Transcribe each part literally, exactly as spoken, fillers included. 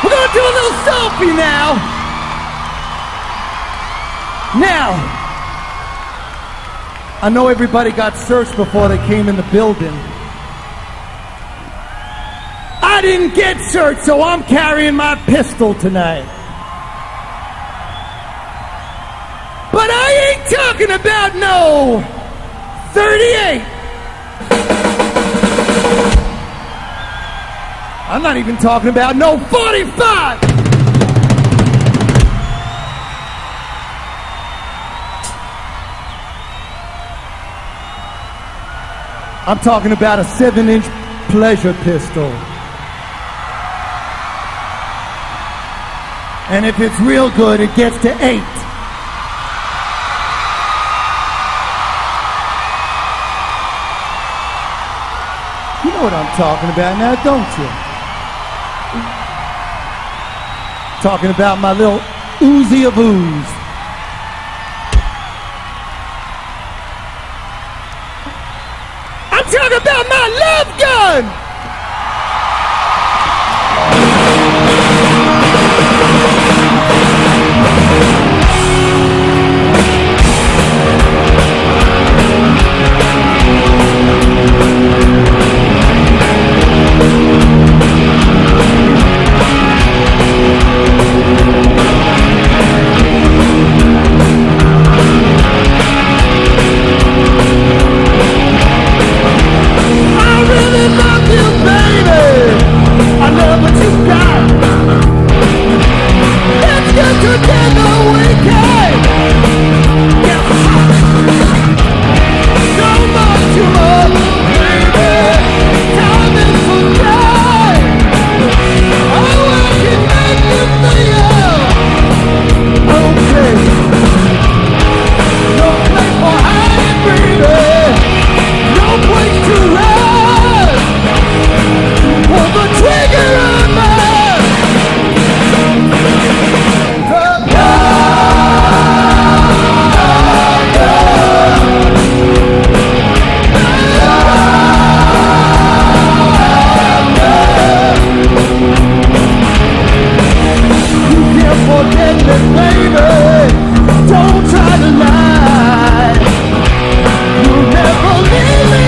We're gonna do a little selfie now. Now, I know everybody got searched before they came in the building. I didn't get searched, so I'm carrying my pistol tonight. But I ain't talking about no thirty-eight. I'm not even talking about no forty-five. I'm talking about a seven-inch pleasure pistol. And if it's real good, it gets to eight. You know what I'm talking about now, don't you? Talking about my little Uzi of ooze. I'm talking about my love gun!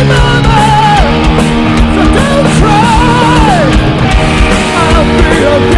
I'll be a